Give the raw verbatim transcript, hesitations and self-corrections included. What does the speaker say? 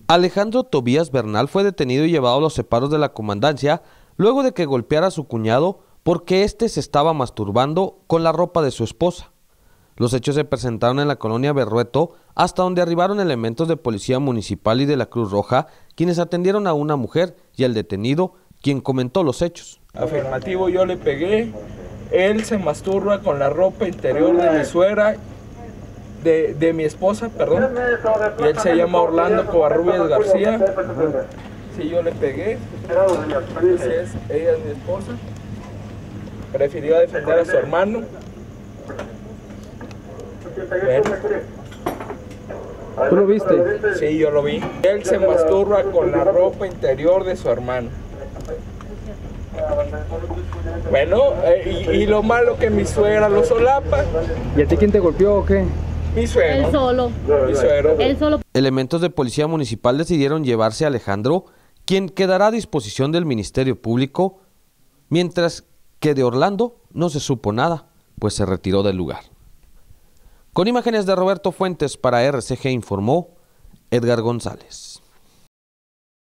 Alejandro Tobías Bernal fue detenido y llevado a los separos de la comandancia luego de que golpeara a su cuñado porque éste se estaba masturbando con la ropa de su esposa. Los hechos se presentaron en la colonia Berrueto, hasta donde arribaron elementos de policía municipal y de la Cruz Roja, quienes atendieron a una mujer y al detenido, quien comentó los hechos. Afirmativo, yo le pegué, él se masturba con la ropa interior de mi suegra, de, de mi esposa, perdón, y él se llama Orlando Covarrubias García. Sí, yo le pegué, así es, ella es mi esposa, prefirió defender a su hermano. Bueno. ¿Tú lo viste? Sí, yo lo vi. Él se masturba con la ropa interior de su hermano. Bueno, eh, y, y lo malo que mi suegra lo solapa. ¿Y a ti quién te golpeó o qué? Mi suegro. Él solo. Mi suegro. Él solo. Elementos de policía municipal decidieron llevarse a Alejandro, quien quedará a disposición del Ministerio Público, mientras que de Orlando no se supo nada, pues se retiró del lugar. Con imágenes de Roberto Fuentes para R C G informó Edgar González.